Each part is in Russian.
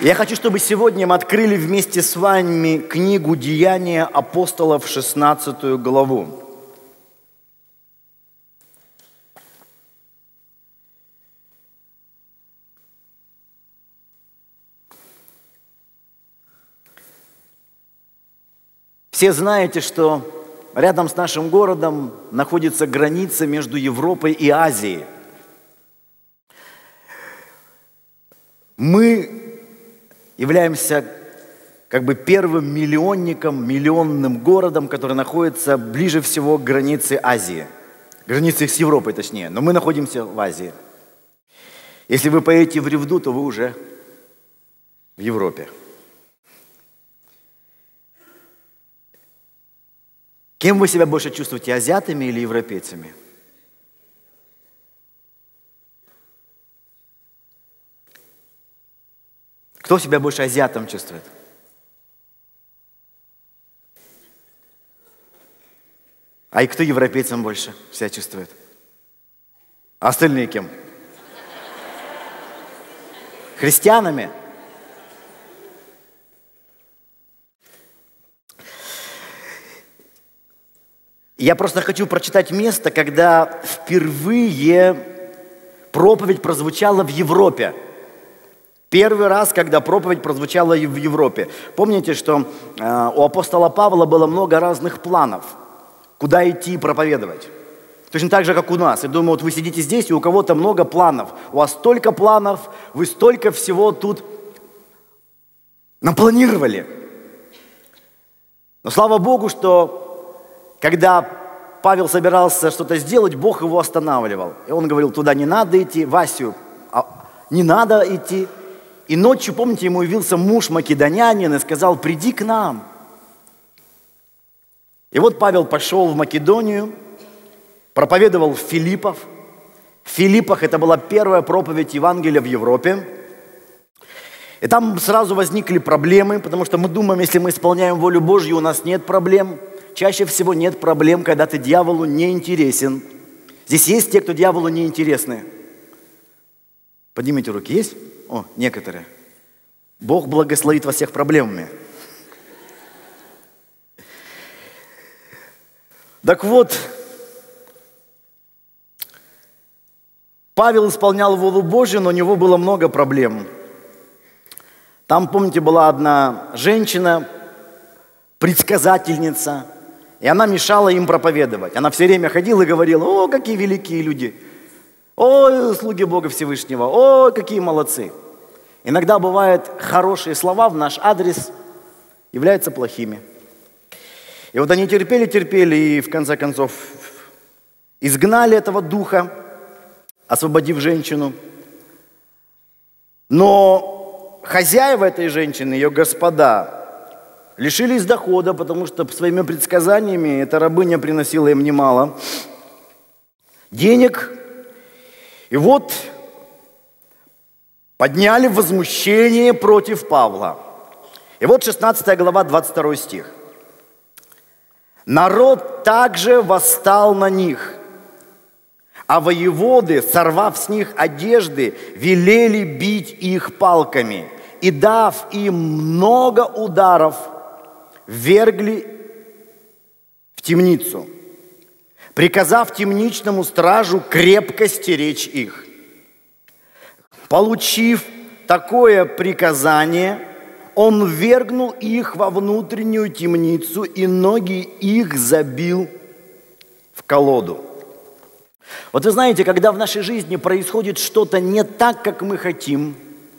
Я хочу, чтобы сегодня мы открыли вместе с вами книгу «Деяния апостолов», 16 главу. Все знаете, что рядом с нашим городом находится граница между Европой и Азией. Мы являемся как бы первым миллионником, миллионным городом, который находится ближе всего к границе Азии. Границе с Европой, точнее. Но мы находимся в Азии. Если вы поедете в Ревду, то вы уже в Европе. Кем вы себя больше чувствуете, азиатами или европейцами? Кто себя больше азиатом чувствует? А и кто европейцам больше себя чувствует? А остальные кем? Христианами? Я просто хочу прочитать место, когда впервые проповедь прозвучала в Европе. Первый раз, когда проповедь прозвучала в Европе. Помните, что у апостола Павла было много разных планов, куда идти проповедовать. Точно так же, как у нас. Я думаю, вот вы сидите здесь, и у кого-то много планов. У вас столько планов, вы столько всего тут напланировали. Но слава Богу, что когда Павел собирался что-то сделать, Бог его останавливал. И он говорил, туда не надо идти, Васю, не надо идти. И ночью, помните, ему явился муж македонянин и сказал, приди к нам. И вот Павел пошел в Македонию, проповедовал в Филиппах. В Филиппах это была первая проповедь Евангелия в Европе. И там сразу возникли проблемы, потому что мы думаем, если мы исполняем волю Божью, у нас нет проблем. Чаще всего нет проблем, когда ты дьяволу не интересен. Здесь есть те, кто дьяволу не интересны. Поднимите руки. Есть? О, некоторые. Бог благословит вас всех проблемами. Так вот, Павел исполнял волю Божью, но у него было много проблем. Там, помните, была одна женщина, предсказательница, и она мешала им проповедовать. Она все время ходила и говорила, о, какие великие люди, о, слуги Бога Всевышнего, о, какие молодцы. Иногда бывают хорошие слова в наш адрес являются плохими. И вот они терпели, и в конце концов изгнали этого духа, освободив женщину. Но хозяева этой женщины, ее господа, лишились дохода, потому что своими предсказаниями эта рабыня приносила им немало денег. И вот подняли возмущение против Павла. И вот 16 глава, 22 стих. «Народ также восстал на них, а воеводы, сорвав с них одежды, велели бить их палками, и, дав им много ударов, ввергли в темницу, приказав темничному стражу крепко стеречь их. Получив такое приказание, он ввергнул их во внутреннюю темницу, и ноги их забил в колоду». Вот вы знаете, когда в нашей жизни происходит что-то не так, как мы хотим,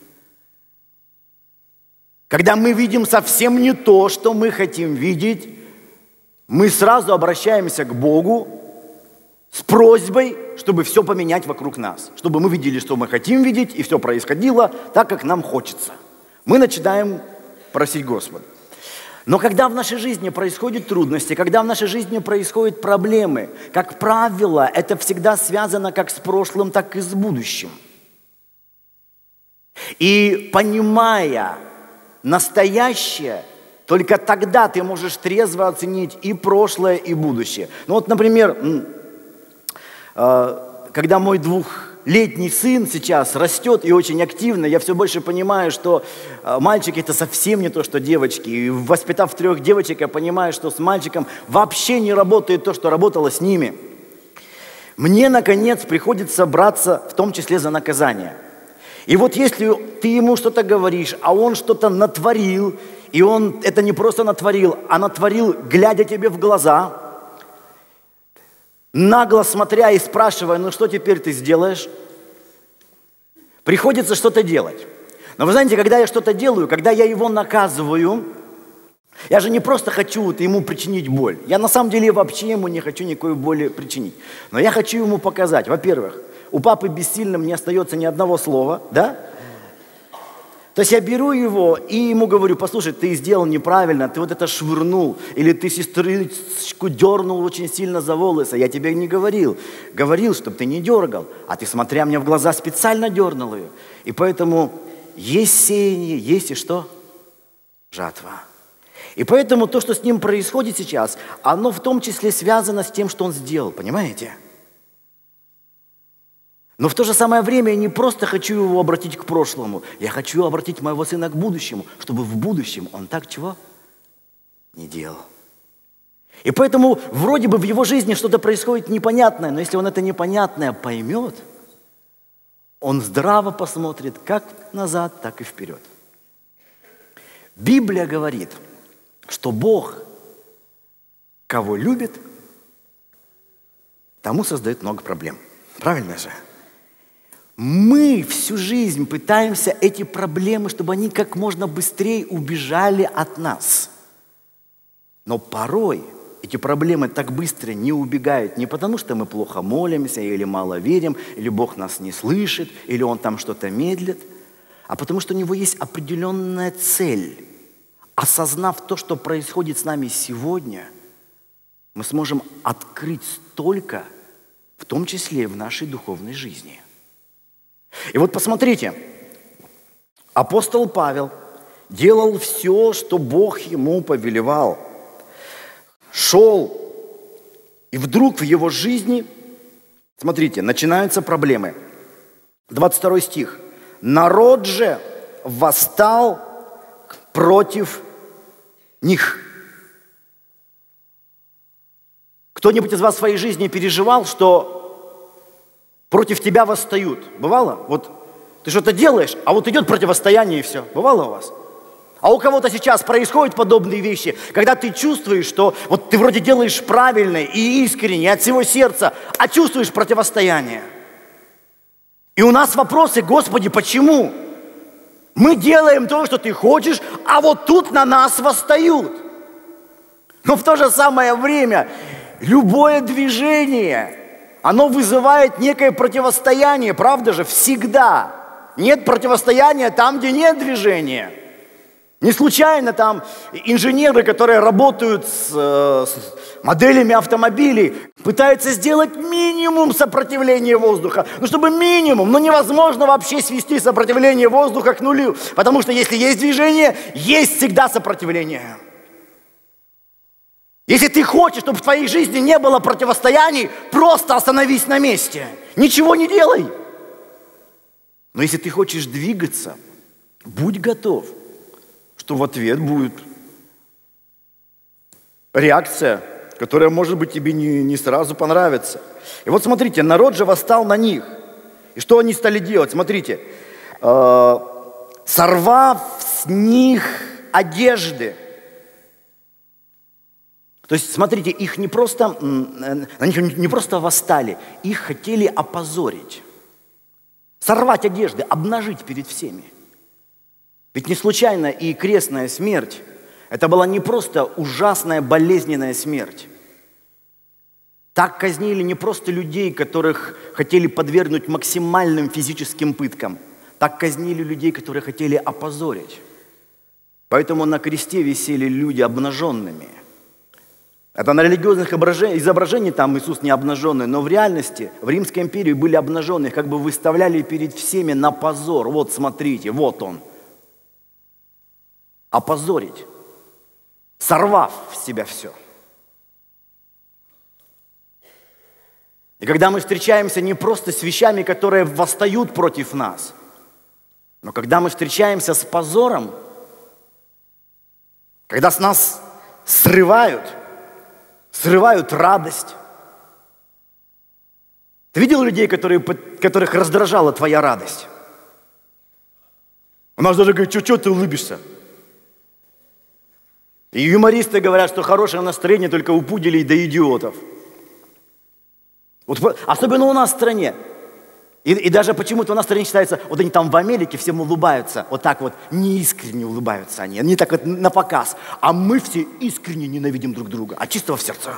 когда мы видим совсем не то, что мы хотим видеть, мы сразу обращаемся к Богу с просьбой, чтобы все поменять вокруг нас, чтобы мы видели, что мы хотим видеть, и все происходило так, как нам хочется. Мы начинаем просить Господа. Но когда в нашей жизни происходят трудности, когда в нашей жизни происходят проблемы, как правило, это всегда связано как с прошлым, так и с будущим. И понимая настоящее, только тогда ты можешь трезво оценить и прошлое, и будущее. Ну вот, например, когда мой летний сын сейчас растет и очень активно. Я все больше понимаю, что мальчики – это совсем не то, что девочки. И воспитав 3 девочек, я понимаю, что с мальчиком вообще не работает то, что работало с ними. Мне, наконец, приходится браться в том числе за наказание. И вот если ты ему что-то говоришь, а он что-то натворил, и он это не просто натворил, а натворил, глядя тебе в глаза, нагло смотря и спрашивая, ну что теперь ты сделаешь? Приходится что-то делать. Но вы знаете, когда я что-то делаю, когда я его наказываю, я же не просто хочу ему причинить боль. Я на самом деле вообще ему не хочу никакой боли причинить. Но я хочу ему показать, во-первых, у папы бессильным не остается ни одного слова, да? То есть я беру его и ему говорю, послушай, ты сделал неправильно, ты вот это швырнул, или ты сестричку дернул очень сильно за волосы. Я тебе не говорил. Говорил, чтобы ты не дергал, а ты, смотря мне в глаза, специально дернул ее. И поэтому есть сеяние, есть и что? Жатва. И поэтому то, что с ним происходит сейчас, оно в том числе связано с тем, что он сделал, понимаете? Но в то же самое время я не просто хочу его обратить к прошлому, я хочу обратить моего сына к будущему, чтобы в будущем он так чего не делал. И поэтому вроде бы в его жизни что-то происходит непонятное, но если он это непонятное поймет, он здраво посмотрит как назад, так и вперед. Библия говорит, что Бог, кого любит, тому создает много проблем. Правильно же? Мы всю жизнь пытаемся эти проблемы, чтобы они как можно быстрее убежали от нас. Но порой эти проблемы так быстро не убегают не потому, что мы плохо молимся, или мало верим, или Бог нас не слышит, или Он там что-то медлит, а потому что у Него есть определенная цель. Осознав то, что происходит с нами сегодня, мы сможем открыть столько, в том числе и в нашей духовной жизни. И вот посмотрите, апостол Павел делал все, что Бог ему повелевал. Шел, и вдруг в его жизни, смотрите, начинаются проблемы. 22 стих. «Народ же восстал против них». Кто-нибудь из вас в своей жизни переживал, что против тебя восстают? Бывало? Вот ты что-то делаешь, а вот идет противостояние и все. Бывало у вас? А у кого-то сейчас происходят подобные вещи, когда ты чувствуешь, что вот ты вроде делаешь правильно и искренне, от всего сердца, а чувствуешь противостояние. И у нас вопросы: Господи, почему? Мы делаем то, что ты хочешь, а вот тут на нас восстают. Но в то же самое время любое движение, оно вызывает некое противостояние, правда же? Всегда. Нет противостояния там, где нет движения. Не случайно там инженеры, которые работают с моделями автомобилей, пытаются сделать минимум сопротивления воздуха. Ну, чтобы минимум, но невозможно вообще свести сопротивление воздуха к нулю. Потому что если есть движение, есть всегда сопротивление. Если ты хочешь, чтобы в твоей жизни не было противостояний, просто остановись на месте. Ничего не делай. Но если ты хочешь двигаться, будь готов, что в ответ будет реакция, которая, может быть, тебе не сразу понравится. И вот смотрите, народ же восстал на них. И что они стали делать? Смотрите, сорвав с них одежды. То есть, смотрите, их не просто, на них не просто восстали, их хотели опозорить. Сорвать одежды, обнажить перед всеми. Ведь не случайно и крестная смерть, это была не просто ужасная болезненная смерть. Так казнили не просто людей, которых хотели подвергнуть максимальным физическим пыткам. Так казнили людей, которые хотели опозорить. Поэтому на кресте висели люди обнаженными. Это на религиозных изображениях там Иисус не обнаженный, но в реальности в Римской империи были обнаженные, как бы выставляли перед всеми на позор. Вот смотрите, вот он. Опозорить, сорвав с себя все. И когда мы встречаемся не просто с вещами, которые восстают против нас, но когда мы встречаемся с позором, когда с нас срывают радость. Ты видел людей, которых раздражала твоя радость? У нас даже говорят, что ты улыбишься? И юмористы говорят, что хорошее настроение только у пуделей да идиотов. Вот, особенно у нас в стране. И даже почему-то у нас в стране считается, вот они там в Америке всем улыбаются, вот так вот неискренне улыбаются они так вот на показ. А мы все искренне ненавидим друг друга, от чистого сердца.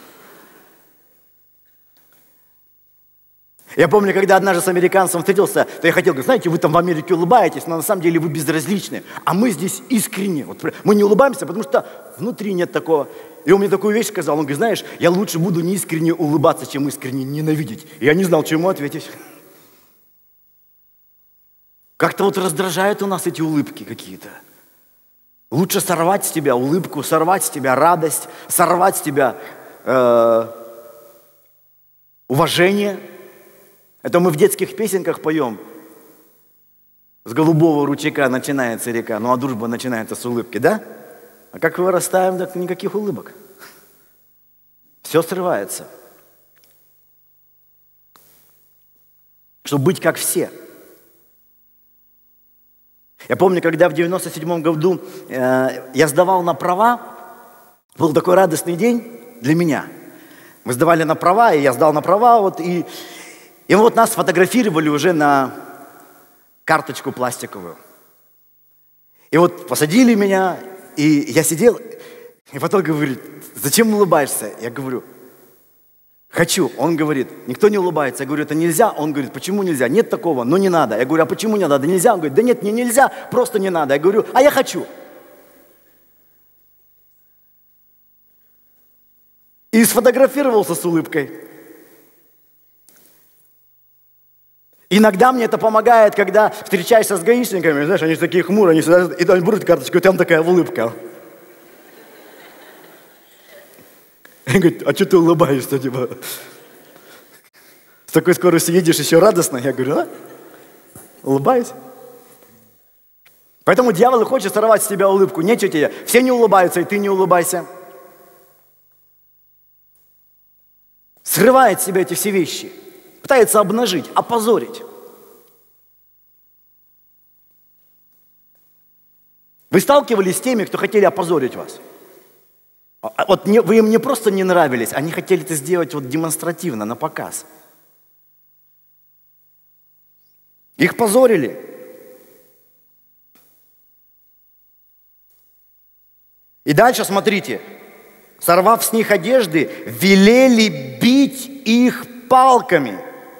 Я помню, когда однажды с американцем встретился, то я хотел говорить, знаете, вы там в Америке улыбаетесь, но на самом деле вы безразличны, а мы здесь искренне. Вот мы не улыбаемся, потому что внутри нет такого. И он мне такую вещь сказал, он говорит, знаешь, я лучше буду неискренне улыбаться, чем искренне ненавидеть. И я не знал, что ему ответить. Как-то вот раздражают у нас эти улыбки какие-то. Лучше сорвать с тебя улыбку, сорвать с тебя радость, сорвать с тебя уважение. Это мы в детских песенках поем. С голубого ручейка начинается река, ну а дружба начинается с улыбки, да? А как вырастаем, так никаких улыбок. Все срывается. Чтобы быть как все. Я помню, когда в 97 году я сдавал на права, был такой радостный день для меня. Мы сдавали на права, и я сдал на права, вот, и вот нас фотографировали уже на карточку пластиковую. И вот посадили меня, и я сидел, и потом говорит, зачем улыбаешься? Я говорю, хочу. Он говорит, никто не улыбается. Я говорю, это нельзя. Он говорит, почему нельзя? Нет такого, но не надо. Я говорю, а почему не надо? Да нельзя. Он говорит, да нет, мне нельзя, просто не надо. Я говорю, а я хочу. И сфотографировался с улыбкой. Иногда мне это помогает, когда встречаешься с гаишниками, знаешь, они такие хмурые, они сюда, и они берут карточку, и там такая улыбка. И говорит, а что ты улыбаешься, типа? С такой скоростью едешь еще радостно. Я говорю, а? Улыбаюсь. Поэтому дьявол и хочет сорвать с тебя улыбку. Нечего тебе. Все не улыбаются, и ты не улыбайся. Срывает с себя эти все вещи. Пытается обнажить, опозорить. Вы сталкивались с теми, кто хотели опозорить вас? Вот вы им не просто не нравились, они хотели это сделать вот демонстративно, на показ. Их позорили. И дальше смотрите. Сорвав с них одежды, велели бить их палками.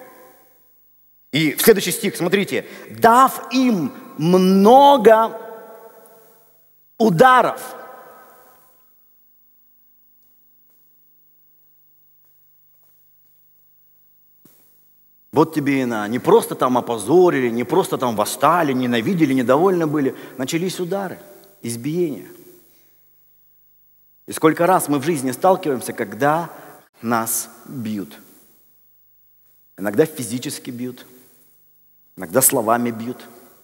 И в следующий стих, смотрите. Дав им много ударов. Вот тебе и на. Не просто там опозорили, не просто там восстали, ненавидели, недовольны были. Начались удары, избиения. И сколько раз мы в жизни сталкиваемся, когда нас бьют. Иногда физически бьют, иногда словами бьют.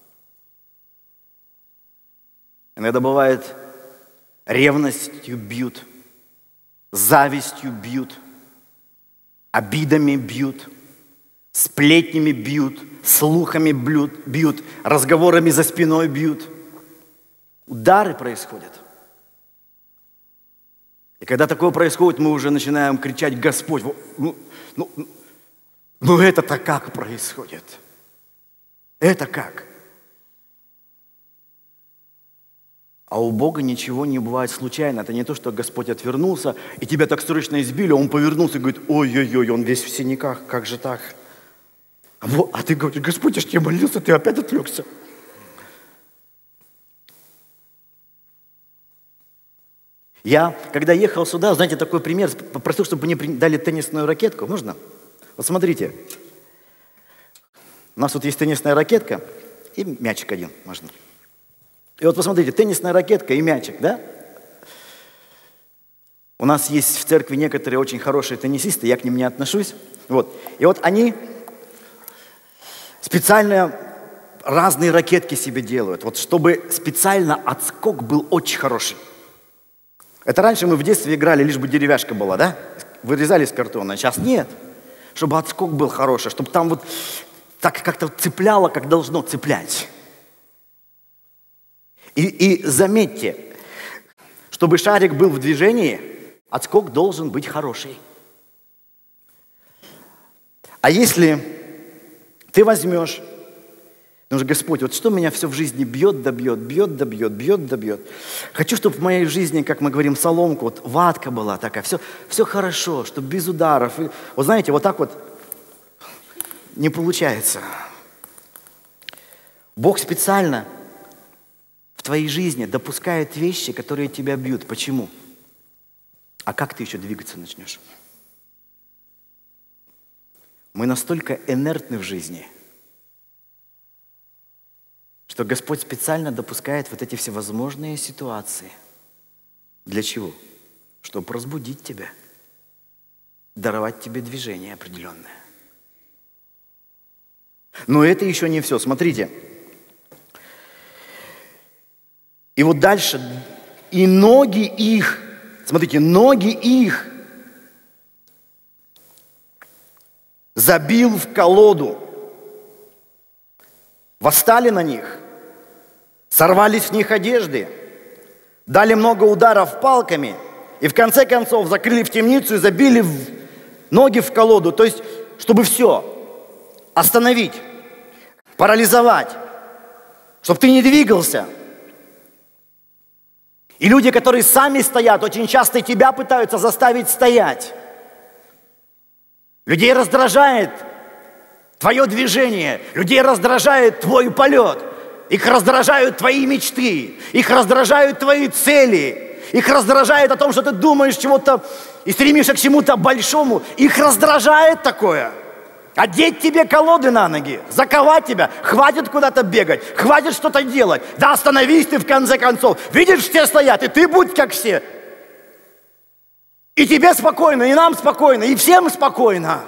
Иногда бывает ревностью бьют, завистью бьют, обидами бьют, сплетнями бьют, слухами бьют, разговорами за спиной бьют. Удары происходят. И когда такое происходит, мы уже начинаем кричать: Господь, это-то как происходит? Это как? А у Бога ничего не бывает случайно. Это не то, что Господь отвернулся, и тебя так срочно избили, а Он повернулся и говорит: ой-ой-ой, он весь в синяках, как же так? А ты говоришь: Господь, я ж тебе молился, ты опять отвлекся. Я, когда ехал сюда, знаете, такой пример, попросил, чтобы мне дали теннисную ракетку. Можно? Вот смотрите. У нас тут есть теннисная ракетка и мячик один, можно. И вот посмотрите, теннисная ракетка и мячик, да? У нас есть в церкви некоторые очень хорошие теннисисты, я к ним не отношусь. Вот. И вот они специально разные ракетки себе делают, вот чтобы специально отскок был очень хороший. Это раньше мы в детстве играли, лишь бы деревяшка была, да? Вырезали из картона, а сейчас нет. Чтобы отскок был хороший, чтобы там вот так как-то цепляло, как должно цеплять. И заметьте, чтобы шарик был в движении, отскок должен быть хороший. А если ты возьмешь, потому что Господь, вот что меня все в жизни бьет да бьет, бьет да бьет, бьет да бьет. Хочу, чтобы в моей жизни, как мы говорим, соломка, вот ватка была такая, все хорошо, чтобы без ударов. И, вот знаете, вот так вот не получается. Бог специально в твоей жизни допускает вещи, которые тебя бьют. Почему? А как ты еще двигаться начнешь? Мы настолько инертны в жизни, что Господь специально допускает вот эти всевозможные ситуации. Для чего? Чтобы разбудить тебя, даровать тебе движение определенное. Но это еще не все. Смотрите. И вот дальше. И ноги их, смотрите, ноги их забил в колоду. Восстали на них, сорвались с них одежды, дали много ударов палками и в конце концов закрыли в темницу и забили ноги в колоду. То есть, чтобы все остановить, парализовать, чтобы ты не двигался. И люди, которые сами стоят, очень часто тебя пытаются заставить стоять. Людей раздражает твое движение, людей раздражает твой полет, их раздражают твои мечты, их раздражают твои цели, их раздражает о том, что ты думаешь чего-то и стремишься к чему-то большому, их раздражает такое. Одеть тебе колоды на ноги, заковать тебя, хватит куда-то бегать, хватит что-то делать, да остановись ты в конце концов, видишь, все стоят, и ты будь как все. И тебе спокойно, и нам спокойно, и всем спокойно.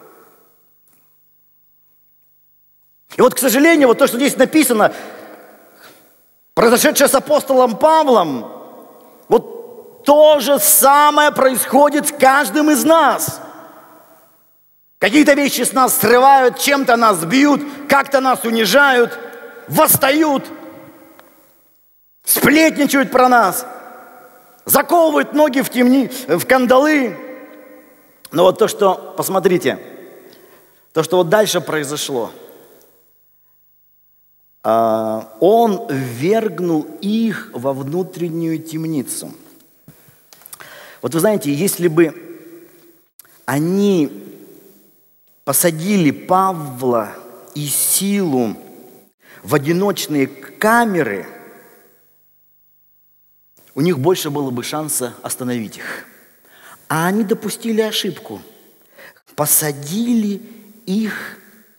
И вот, к сожалению, вот то, что здесь написано, произошедшее с апостолом Павлом, вот то же самое происходит с каждым из нас. Какие-то вещи с нас срывают, чем-то нас бьют, как-то нас унижают, восстают, сплетничают про нас, заковывают ноги в кандалы. Но вот то, что, посмотрите, то, что вот дальше произошло, он ввергнул их во внутреннюю темницу. Вот вы знаете, если бы они посадили Павла и Силу в одиночные камеры, у них больше было бы шанса остановить их. А они допустили ошибку. Посадили их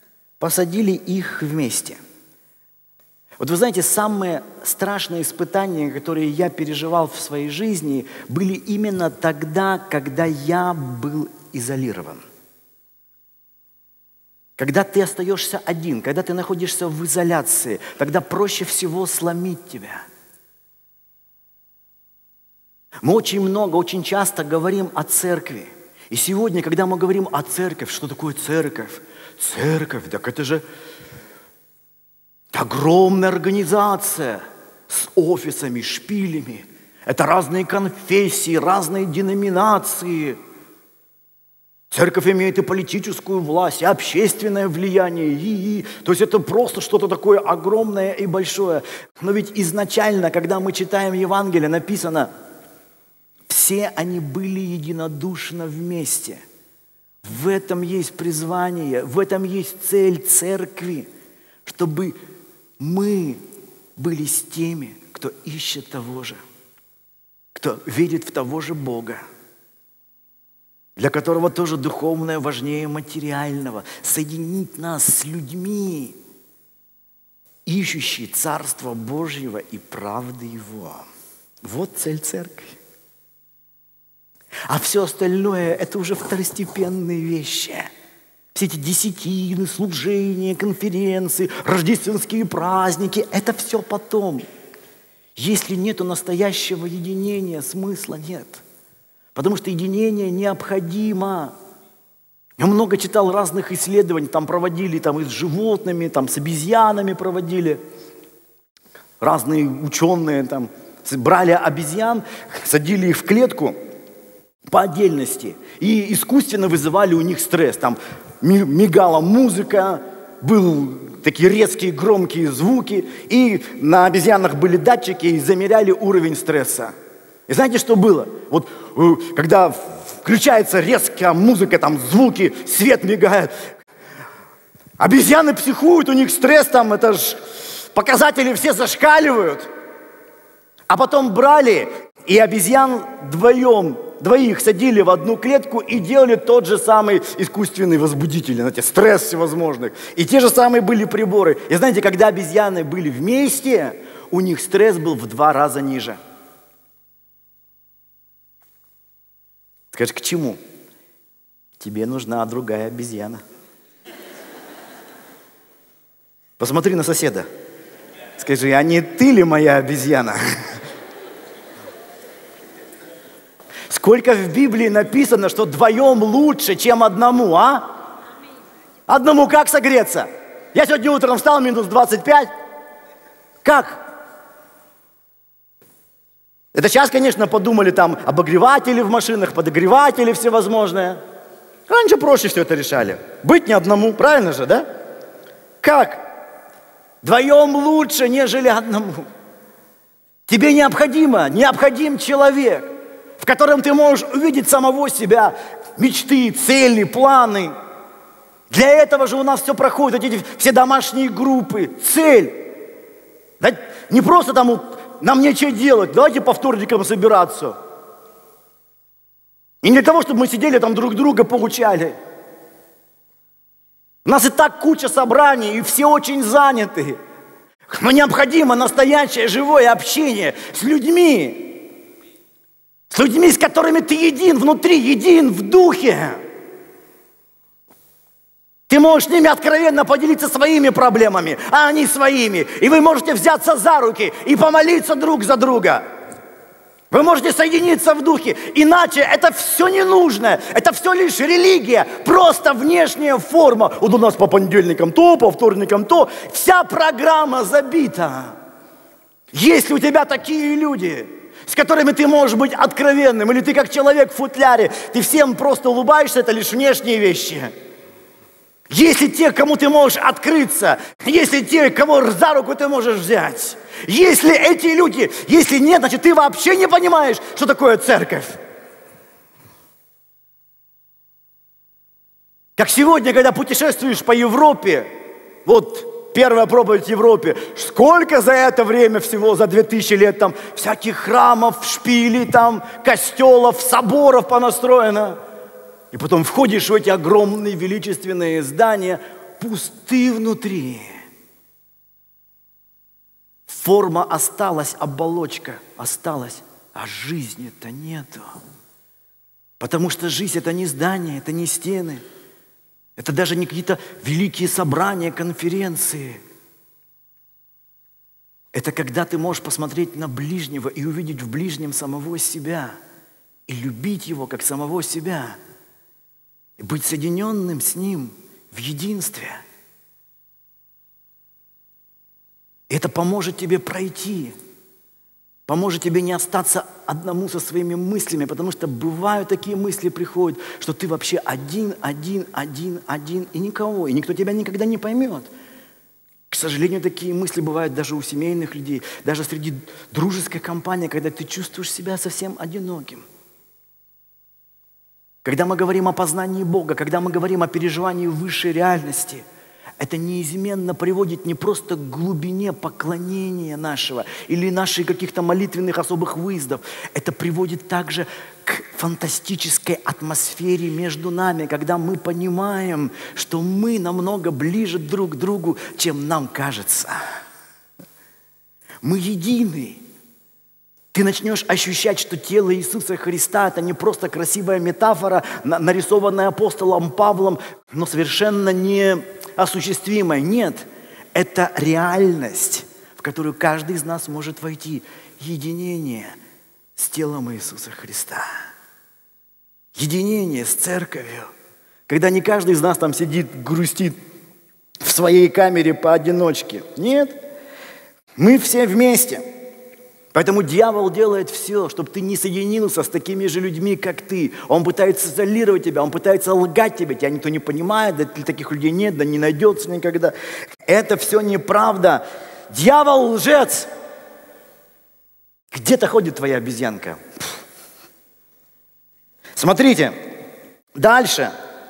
вместе. Вот вы знаете, самые страшные испытания, которые я переживал в своей жизни, были именно тогда, когда я был изолирован. Когда ты остаешься один, когда ты находишься в изоляции, тогда проще всего сломить тебя. Мы очень много, очень часто говорим о церкви. И сегодня, когда мы говорим о церкви, что такое церковь? Церковь, так это же огромная организация с офисами, шпилями. Это разные конфессии, разные деноминации. Церковь имеет и политическую власть, и общественное влияние. То есть это просто что-то такое огромное и большое. Но ведь изначально, когда мы читаем Евангелие, написано, все они были единодушно вместе. В этом есть призвание, в этом есть цель церкви, чтобы мы были с теми, кто ищет того же, кто верит в того же Бога, для которого тоже духовное важнее материального. Соединить нас с людьми, ищущие Царство Божьего и правды Его. Вот цель церкви. А все остальное – это уже второстепенные вещи. Все эти десятины, служения, конференции, рождественские праздники – это все потом. Если нету настоящего единения, смысла нет. Потому что единение необходимо. Я много читал разных исследований, там проводили там, и с животными, там, с обезьянами проводили. Разные ученые там, брали обезьян, садили их в клетку по отдельности и искусственно вызывали у них стресс. Там мигала музыка, были такие резкие громкие звуки, и на обезьянах были датчики и замеряли уровень стресса. И знаете, что было? Вот когда включается резкая музыка, там звуки, свет мигает, обезьяны психуют, у них стресс, там это ж показатели все зашкаливают. А потом брали и обезьян двоих садили в одну клетку и делали тот же самый искусственный возбудитель, знаете, стресс всевозможных. И те же самые были приборы. И знаете, когда обезьяны были вместе, у них стресс был в 2 раза ниже. Скажешь, к чему? Тебе нужна другая обезьяна. Посмотри на соседа. Скажи, а не ты ли моя обезьяна? Сколько в Библии написано, что вдвоем лучше, чем одному, а? Одному как согреться? Я сегодня утром встал, минус 25. Как? Это сейчас, конечно, подумали там обогреватели в машинах, подогреватели всевозможные. Раньше проще все это решали. Быть не одному, правильно же, да? Как? Вдвоем лучше, нежели одному. Тебе необходим человек, в котором ты можешь увидеть самого себя, мечты, цели, планы. Для этого же у нас все проходит, эти все домашние группы, цель. Да не просто там нам нечего делать, давайте по вторникам собираться. И не для того, чтобы мы сидели там друг друга получали. У нас и так куча собраний, и все очень заняты. Но необходимо настоящее живое общение с людьми, с которыми ты един внутри, един в духе. Ты можешь с ними откровенно поделиться своими проблемами, а они своими. И вы можете взяться за руки и помолиться друг за друга. Вы можете соединиться в духе. Иначе это все не нужно. Это все лишь религия. Просто внешняя форма. Вот у нас по понедельникам то, по вторникам то. Вся программа забита. Если у тебя такие люди, с которыми ты можешь быть откровенным, или ты как человек в футляре, ты всем просто улыбаешься, это лишь внешние вещи. Если те, кому ты можешь открыться, если те, кого за руку ты можешь взять, если эти люди, если нет, значит ты вообще не понимаешь, что такое церковь. Как сегодня, когда путешествуешь по Европе, вот первая проповедь в Европе, сколько за это время всего, за 2000 лет там всяких храмов, шпилей там, костелов, соборов понастроено. И потом входишь в эти огромные величественные здания, пусты внутри. Форма осталась, оболочка осталась, а жизни-то нету. Потому что жизнь – это не здание, это не стены. Это даже не какие-то великие собрания, конференции. Это когда ты можешь посмотреть на ближнего и увидеть в ближнем самого себя. И любить его как самого себя. И быть соединенным с ним в единстве. Это поможет тебе пройти. Поможет тебе не остаться одному со своими мыслями, потому что бывают такие мысли приходят, что ты вообще один, и никого, и никто тебя никогда не поймет. К сожалению, такие мысли бывают даже у семейных людей, даже среди дружеской компании, когда ты чувствуешь себя совсем одиноким. Когда мы говорим о познании Бога, когда мы говорим о переживании высшей реальности, это неизменно приводит не просто к глубине поклонения нашего или наших каких-то молитвенных особых выездов. Это приводит также к фантастической атмосфере между нами, когда мы понимаем, что мы намного ближе друг к другу, чем нам кажется. Мы едины. Ты начнешь ощущать, что тело Иисуса Христа – это не просто красивая метафора, нарисованная апостолом Павлом, но совершенно неосуществимая. Нет, это реальность, в которую каждый из нас может войти. Единение с телом Иисуса Христа. Единение с церковью. Когда не каждый из нас там сидит, грустит в своей камере поодиночке. Нет, мы все вместе. Поэтому дьявол делает все, чтобы ты не соединился с такими же людьми, как ты. Он пытается изолировать тебя, он пытается лгать тебе. Тебя никто не понимает, да таких людей нет, да не найдется никогда. Это все неправда. Дьявол лжец. Где-то ходит твоя обезьянка. Смотрите, дальше.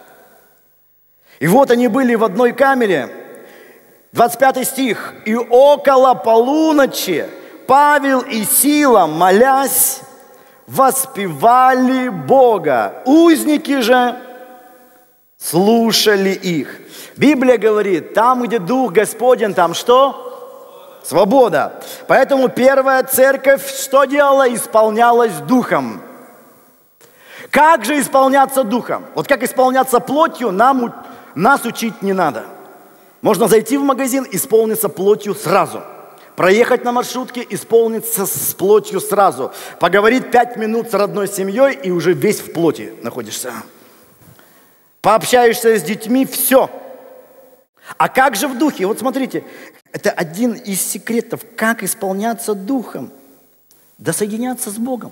И вот они были в одной камере. 25 стих. «И около полуночи Павел и Сила, молясь, воспевали Бога. Узники же слушали их». Библия говорит, там, где Дух Господень, там что? Свобода. Поэтому первая церковь что делала? Исполнялась Духом. Как же исполняться Духом? Вот как исполняться плотью, нас учить не надо. Можно зайти в магазин, исполниться плотью сразу. Проехать на маршрутке, исполниться с плотью сразу. Поговорить 5 минут с родной семьей и уже весь в плоти находишься. Пообщаешься с детьми, все. А как же в духе? Вот смотрите, это один из секретов, как исполняться Духом. Да соединяться с Богом.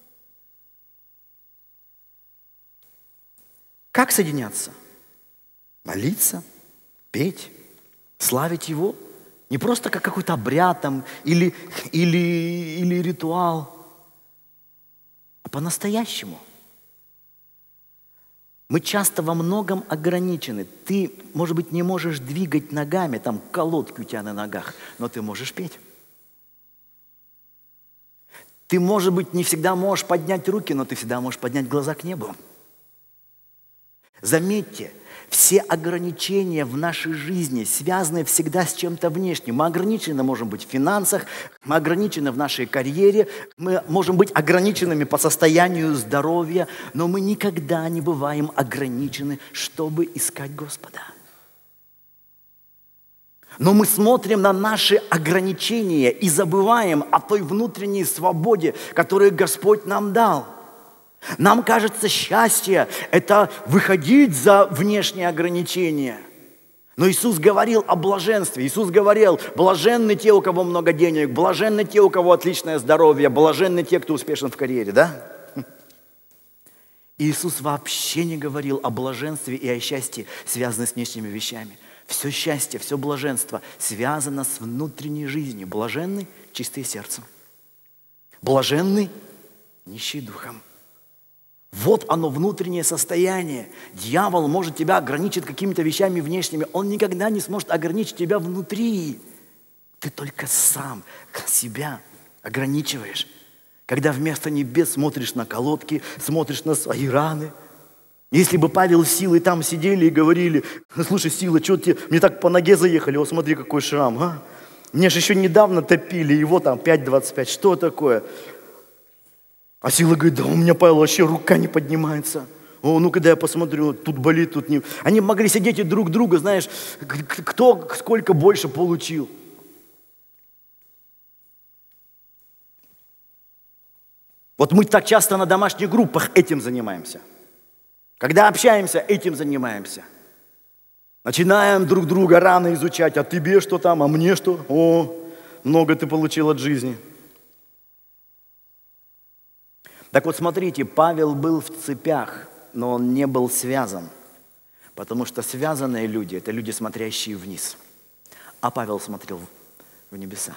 Как соединяться? Молиться, петь, славить Его. Не просто как какой-то обряд там, или ритуал, а по-настоящему. Мы часто во многом ограничены. Ты, может быть, не можешь двигать ногами, там колодки у тебя на ногах, но ты можешь петь. Ты, может быть, не всегда можешь поднять руки, но ты всегда можешь поднять глаза к небу. Заметьте, все ограничения в нашей жизни связаны всегда с чем-то внешним. Мы ограничены можем быть в финансах, мы ограничены в нашей карьере, мы можем быть ограниченными по состоянию здоровья, но мы никогда не бываем ограничены, чтобы искать Господа. Но мы смотрим на наши ограничения и забываем о той внутренней свободе, которую Господь нам дал. Нам кажется, счастье – это выходить за внешние ограничения. Но Иисус говорил о блаженстве. Иисус говорил, блаженны те, у кого много денег, блаженны те, у кого отличное здоровье, блаженны те, кто успешен в карьере, да? Иисус вообще не говорил о блаженстве и о счастье, связанном с внешними вещами. Все счастье, все блаженство связано с внутренней жизнью. Блаженны чистые сердцем. Блаженны нищие духом. Вот оно, внутреннее состояние. Дьявол может тебя ограничить какими-то вещами внешними. Он никогда не сможет ограничить тебя внутри. Ты только сам себя ограничиваешь. Когда вместо небес смотришь на колодки, смотришь на свои раны. Если бы Павел с Силой там сидели и говорили, слушай, Сила, что тебе, мне так по ноге заехали, вот смотри, какой шрам. А? Мне же еще недавно топили, его там 5,25, что такое? А Сила говорит, да у меня, Павел, вообще рука не поднимается. О, ну когда я посмотрю, тут болит, тут не... Они могли сидеть и друг друга, знаешь, кто сколько больше получил. Вот мы так часто на домашних группах этим занимаемся. Когда общаемся, этим занимаемся. Начинаем друг друга рано изучать, а тебе что там, а мне что? О, много ты получил от жизни. Так вот, смотрите, Павел был в цепях, но он не был связан. Потому что связанные люди – это люди, смотрящие вниз. А Павел смотрел в небеса.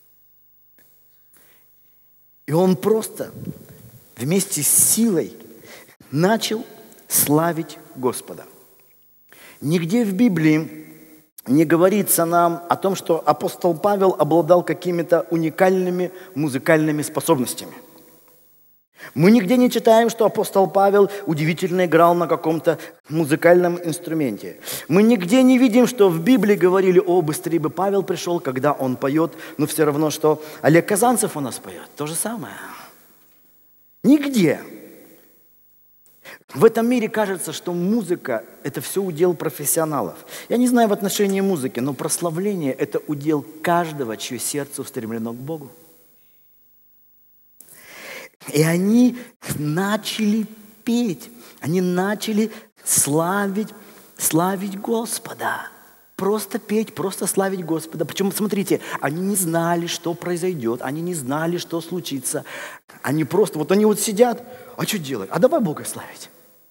И он просто вместе с Силой начал славить Господа. Нигде в Библии не говорится нам о том, что апостол Павел обладал какими-то уникальными музыкальными способностями. Мы нигде не читаем, что апостол Павел удивительно играл на каком-то музыкальном инструменте. Мы нигде не видим, что в Библии говорили: о, быстрее бы Павел пришел, когда он поет, но все равно, что Олег Казанцев у нас поет. То же самое. Нигде. В этом мире кажется, что музыка – это все удел профессионалов. Я не знаю в отношении музыки, но прославление – это удел каждого, чье сердце устремлено к Богу. И они начали петь, они начали славить Господа. Просто петь, просто славить Господа. Причем, смотрите, они не знали, что произойдет, они не знали, что случится. Они просто, они сидят, а что делать? А давай Бога славить.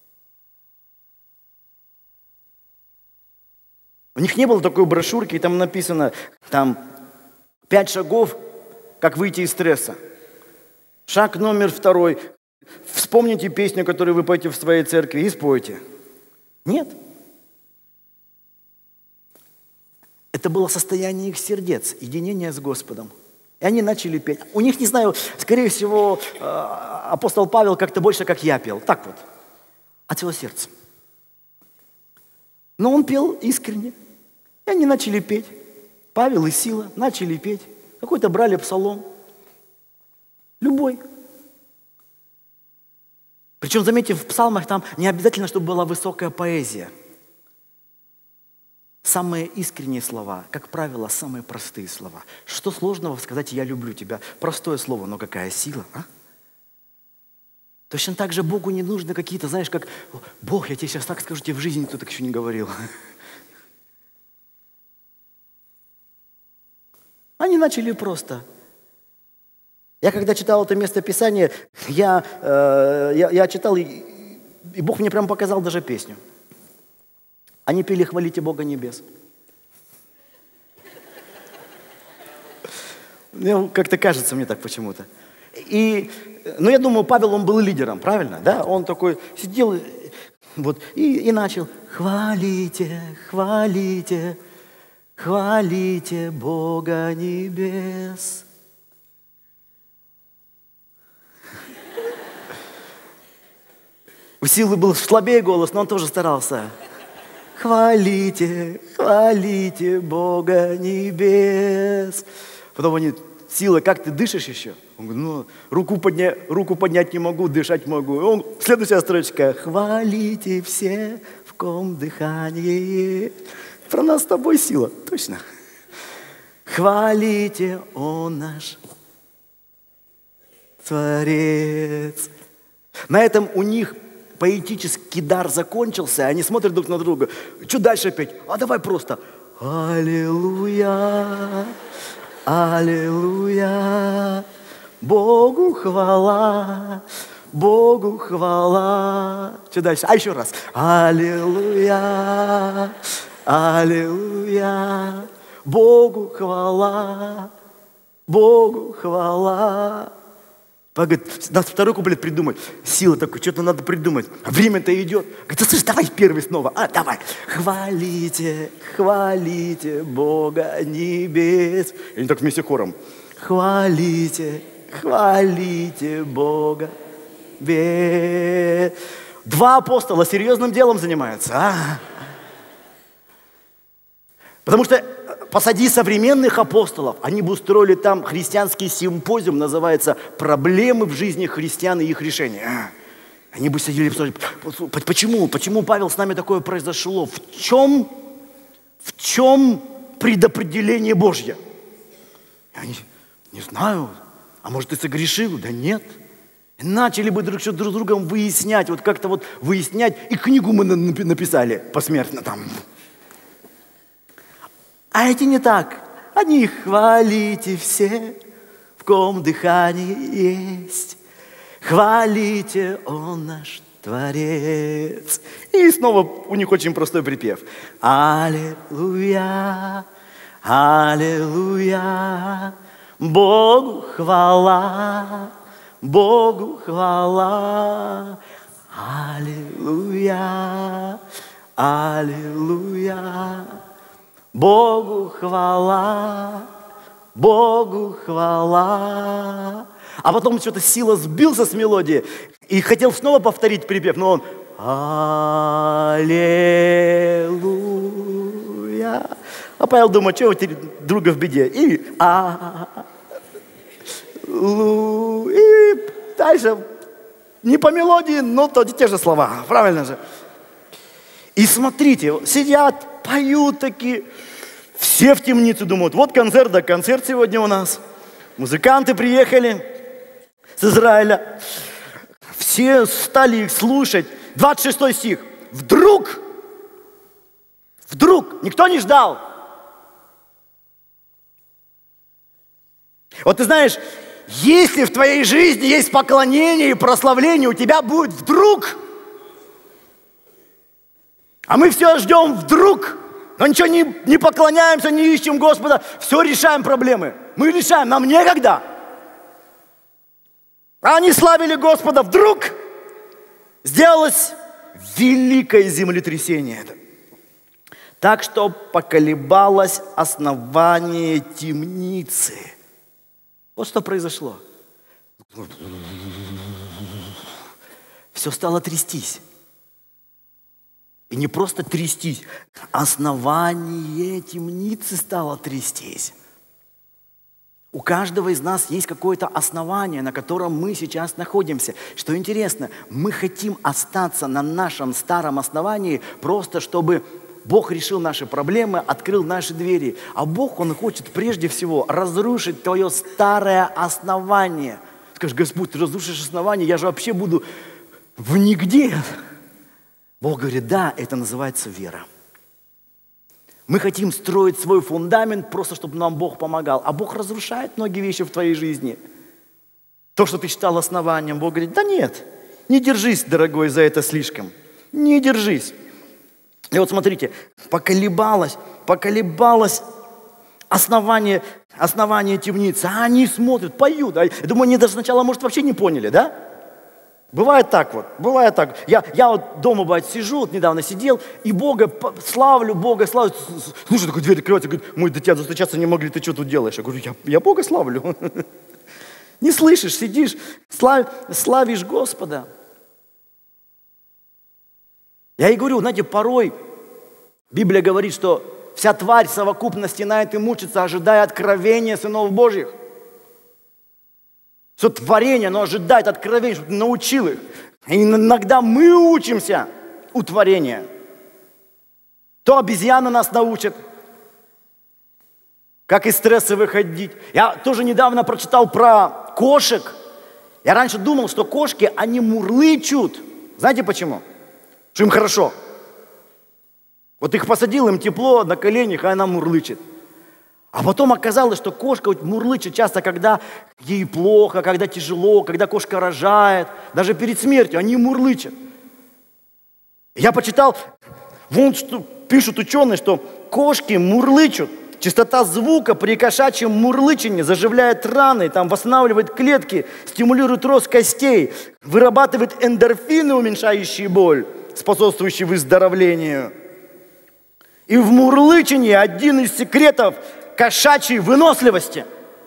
У них не было такой брошюрки, и там написано, 5 шагов, как выйти из стресса. Шаг номер 2. Вспомните песню, которую вы поете в своей церкви, и спойте. Нет. Это было состояние их сердец, единение с Господом. И они начали петь. У них, не знаю, скорее всего, апостол Павел как-то больше, как я пел. Так вот, от всего сердца. Но он пел искренне. И они начали петь. Павел и Сила начали петь. Какой-то брали псалом. Любой. Причем, заметьте, в псалмах там не обязательно, чтобы была высокая поэзия. Самые искренние слова, как правило, самые простые слова. Что сложного сказать «я люблю тебя»? Простое слово, но какая сила, а? Точно так же Богу не нужны какие-то, знаешь, как «Бог, я тебе сейчас так скажу, тебе в жизни кто так еще не говорил». Они начали просто. Я когда читал это место Писания, я читал, и Бог мне прям показал даже песню. Они пели «Хвалите Бога небес». Как-то кажется мне так почему-то. Но я думаю, Павел, он был лидером, правильно? Да? Он такой сидел и начал «Хвалите, хвалите, хвалите Бога небес». У Силы был слабее голос, но он тоже старался. Хвалите, хвалите Бога небес. Потом они: Сила, как ты дышишь еще? Он говорит: руку поднять не могу, дышать могу. Следующая строчка. Хвалите все, в ком дыхание. Про нас с тобой, Сила, точно. Хвалите, Он наш Творец. На этом у них поэтический дар закончился, они смотрят друг на друга. Что дальше опять? А давай просто. Аллилуйя, аллилуйя, Богу хвала, Богу хвала. Что дальше? А еще раз. Аллилуйя, аллилуйя, Богу хвала, Богу хвала. Говорит, надо второй куплет придумать. Сила такой, что-то надо придумать. А время-то идет. Говорит, да слышь, давай первый снова. Давай. Хвалите, хвалите Бога небес. И они так вместе хором. Хвалите, хвалите Бога небес. 2 апостола серьезным делом занимаются. Потому что посади современных апостолов, они бы устроили там христианский симпозиум, называется «Проблемы в жизни христиан и их решения». Они бы сидели и обсуждали, почему, Павел, с нами такое произошло? В чем предопределение Божье? И они: не знаю, а может, ты согрешил? Да нет. И начали бы друг с другом выяснять, выяснять, и книгу мы написали посмертно там. А эти не так. Они: хвалите все, в ком дыхание есть. Хвалите, Он наш Творец. И снова у них очень простой припев. Аллилуйя, аллилуйя, Богу хвала, Богу хвала. Аллилуйя, аллилуйя, Богу хвала, Богу хвала. А потом что-то Сила сбился с мелодии и хотел снова повторить припев, но он «Аллилуйя». А Павел думает, что у тебя друга в беде. И и дальше не по мелодии, но те же слова. Правильно же? И смотрите, сидят, поют такие. Все в темнице думают, вот концерт, да концерт сегодня у нас. Музыканты приехали с Израиля. Все стали их слушать. 26 стих. Вдруг, никто не ждал. Вот ты знаешь, если в твоей жизни есть поклонение и прославление, у тебя будет вдруг. А мы все ждем вдруг. Но ничего не поклоняемся, не ищем Господа. Все решаем проблемы. Мы решаем, нам некогда. А они славили Господа. Вдруг сделалось великое землетрясение. Так что поколебалось основание темницы. Вот что произошло. Все стало трястись. И не просто трястись, основание темницы стало трястись. У каждого из нас есть какое-то основание, на котором мы сейчас находимся. Что интересно, мы хотим остаться на нашем старом основании, просто чтобы Бог решил наши проблемы, открыл наши двери. А Бог, Он хочет прежде всего разрушить твое старое основание. Скажешь, Господь, ты разрушишь основание, я же вообще буду в нигде. Бог говорит, да, это называется вера. Мы хотим строить свой фундамент, просто чтобы нам Бог помогал. А Бог разрушает многие вещи в твоей жизни. То, что ты считал основанием, Бог говорит, да нет, не держись, дорогой, за это слишком. Не держись. И вот смотрите, поколебалось основание темницы. А они смотрят, поют. Я думаю, они даже сначала, может, вообще не поняли, да? Бывает так. Я вот дома, бывает, сижу, вот недавно сидел, и Бога славлю. Слушай, такой дверь открывается, говорит, мы до тебя достучаться не могли, ты что тут делаешь? Я говорю, я Бога славлю. Не слышишь, сидишь, славишь Господа. Я и говорю, знаете, порой Библия говорит, что вся тварь совокупно стенает и мучится, ожидая откровения сынов Божьих. Все творение, оно ожидает откровения, чтобы ты научил их. И иногда мы учимся у творения. То обезьяны нас научат, как из стресса выходить. Я тоже недавно прочитал про кошек. Я раньше думал, что кошки, они мурлычут. Знаете почему? Что им хорошо. Вот их посадил, им тепло на коленях, а она мурлычет. А потом оказалось, что кошка мурлычет часто, когда ей плохо, когда тяжело, когда кошка рожает. Даже перед смертью они мурлычат. Я почитал, вон что пишут ученые, что кошки мурлычут. Частота звука при кошачьем мурлычании заживляет раны, там восстанавливает клетки, стимулирует рост костей, вырабатывает эндорфины, уменьшающие боль, способствующие выздоровлению. И в мурлычании один из секретов кошачьей выносливости.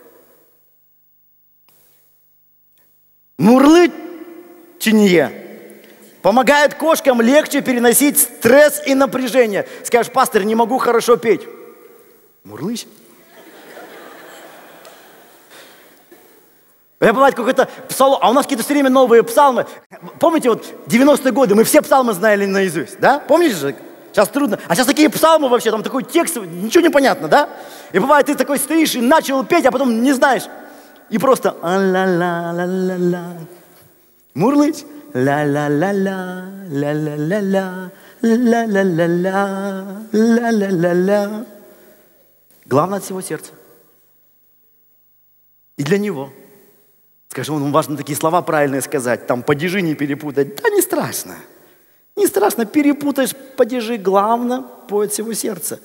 Мурлычание помогает кошкам легче переносить стресс и напряжение. Скажешь, пастор, не могу хорошо петь. Мурлыч. Я бывает какой-то псалом, а у нас какие-то все время новые псалмы. Помните, вот 90-е годы мы все псалмы знали наизусть, да? Помните же? Сейчас трудно. А сейчас такие псалмы вообще, там такой текст, ничего не понятно, да? И бывает, ты такой стоишь и начал петь, а потом не знаешь. И просто а-ла-ла-ла-ла-ла. Мурлыч. Ла-ла-ла-ла, ла-ла-ла-ла, ла-ла-ла-ла, ла-ла-ла-ла. Главное от всего сердца. И для него. Скажем, важно такие слова правильные сказать, там падежи не перепутать. Да не страшно. Не страшно, перепутаешь падежи, главное от всего сердца.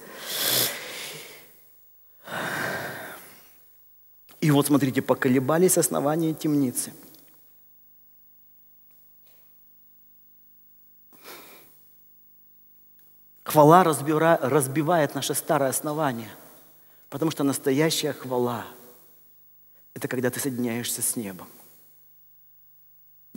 И вот смотрите, поколебались основания темницы. Хвала разбивает наше старое основание. Потому что настоящая хвала – это когда ты соединяешься с небом.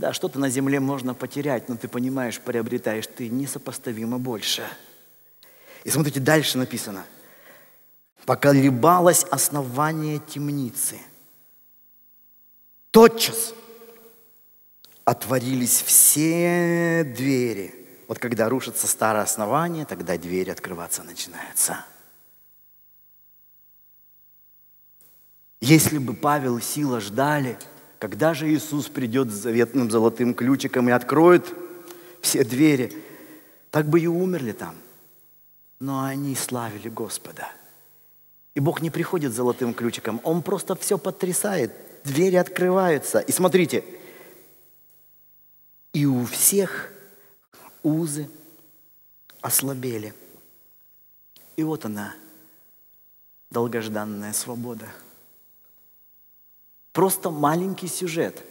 Да, что-то на земле можно потерять, но ты понимаешь, приобретаешь ты несопоставимо больше. И смотрите, дальше написано. Поколебалось основание темницы. Тотчас отворились все двери. Вот когда рушится старое основание, тогда двери открываться начинаются. Если бы Павел и Сила ждали, когда же Иисус придет с заветным золотым ключиком и откроет все двери, так бы и умерли там. Но они славили Господа. И Бог не приходит с золотым ключиком, Он просто все потрясает, двери открываются. И смотрите, и у всех узы ослабели. И вот она, долгожданная свобода. Просто маленький сюжет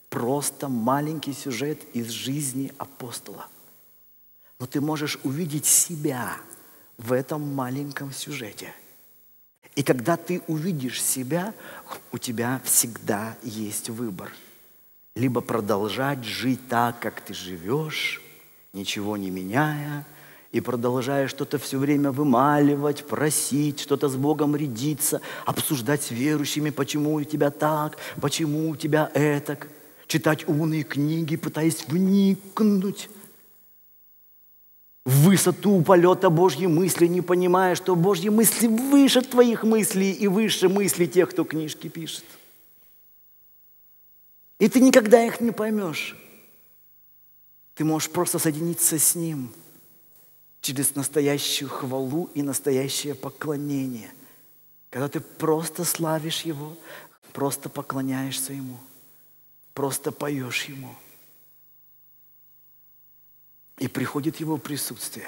из жизни апостола. Но ты можешь увидеть себя в этом маленьком сюжете. И когда ты увидишь себя, у тебя всегда есть выбор. Либо продолжать жить так, как ты живешь, ничего не меняя, и продолжая что-то все время вымаливать, просить, что-то с Богом рядиться, обсуждать с верующими, почему у тебя так, почему у тебя этак, читать умные книги, пытаясь вникнуть в высоту полета Божьей мысли, не понимая, что Божьи мысли выше твоих мыслей и выше мыслей тех, кто книжки пишет. И ты никогда их не поймешь. Ты можешь просто соединиться с Ним через настоящую хвалу и настоящее поклонение. Когда ты просто славишь Его, просто поклоняешься Ему, просто поешь Ему. И приходит Его присутствие.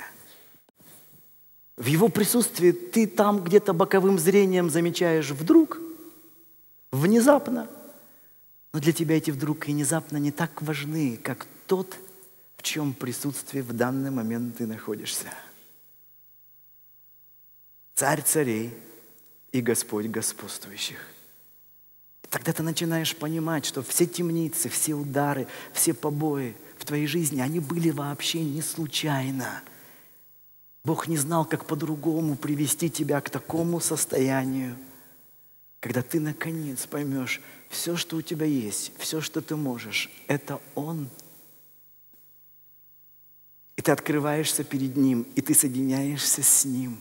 В Его присутствии ты там где-то боковым зрением замечаешь вдруг, внезапно. Но для тебя эти вдруг и внезапно не так важны, как тот, в чьем присутствии в данный момент ты находишься. Царь царей и Господь господствующих. И тогда ты начинаешь понимать, что все темницы, все удары, все побои в твоей жизни, они были вообще не случайно. Бог не знал, как по-другому привести тебя к такому состоянию, когда ты наконец поймешь, все, что у тебя есть, все, что ты можешь, это Он. И ты открываешься перед Ним, и ты соединяешься с Ним.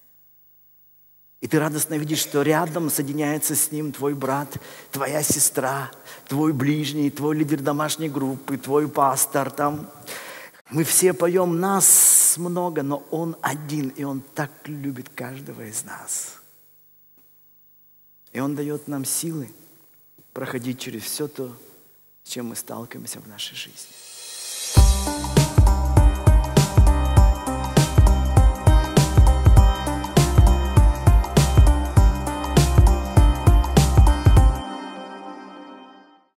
И ты радостно видишь, что рядом соединяется с Ним твой брат, твоя сестра, твой ближний, твой лидер домашней группы, твой пастор. Там мы все поем, нас много, но Он один, и Он так любит каждого из нас. И Он дает нам силы проходить через все то, с чем мы сталкиваемся в нашей жизни.